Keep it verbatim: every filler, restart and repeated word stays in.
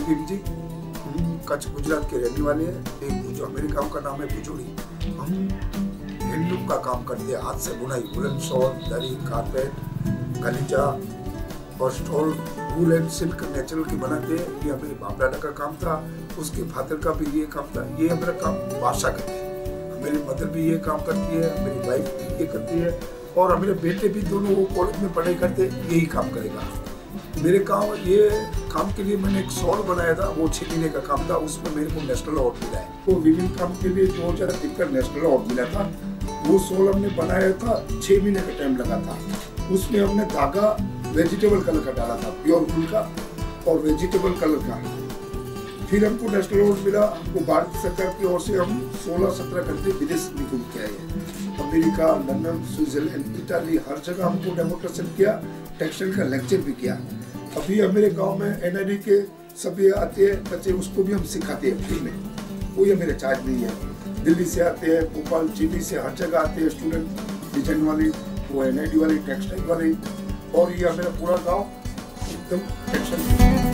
भीम जी, हम कच्छ गुजरात के रहने वाले हैं। एक जो मेरे गांव का नाम है भुजोड़ी। हम हैंडलूम का काम करते हैं, हाथ से बुनाई, वुलन शॉल, दरी, कारपेट, गलीचा और स्टॉल वूलन सिल्क नेचुरल की बनाते हैं। ये हमारे बाप दादा का काम था, उसके फादर का भी ये काम था। ये हमारा काम बादशाह करते हैं। मेरी मदर भी ये काम करती है, मेरी वाइफ भी ये करती है और मेरे बेटे भी दोनों वो कॉलेज में पढ़ाई करते, यही काम करेगा। मेरे काम ये काम के लिए मैंने एक शॉल बनाया था, वो छह महीने का काम था, उसमें मेरे को नेशनल अवार्ड मिला है। तो विभिन्न काम के लिए दो हजार तीन का नेशनल अवार्ड मिला था। वो शॉल हमने बनाया था, छह महीने का टाइम लगा था। उसमें हमने धागा वेजिटेबल कलर का डाला था, प्योर वूल का और वेजिटेबल कलर का। फिर हमको नेशनल अवार्ड मिला। हमको भारत सरकार की ओर से हम सोलह सत्रह कंट्री विदेश में घूम के आए हैं। अमेरिका, लंदन, स्विट्जरलैंड, इटाली, हर जगह हमको डेमोन्स्ट्रेशन किया, टेक्सटाइल का लेक्चर भी किया। अभी हमारे गांव में एन आई डी के सभी आते हैं बच्चे, उसको भी हम सिखाते हैं फ्री में, कोई हमेरा चार्ज नहीं है। दिल्ली से आते हैं, भोपाल, चीनी से, हर जगह आते हैं स्टूडेंट, डिजाइन वाली, वो एन आई डी वाली, टेक्सटाइल वाली। और ये मेरा पूरा गांव एकदम टेक्सटाइल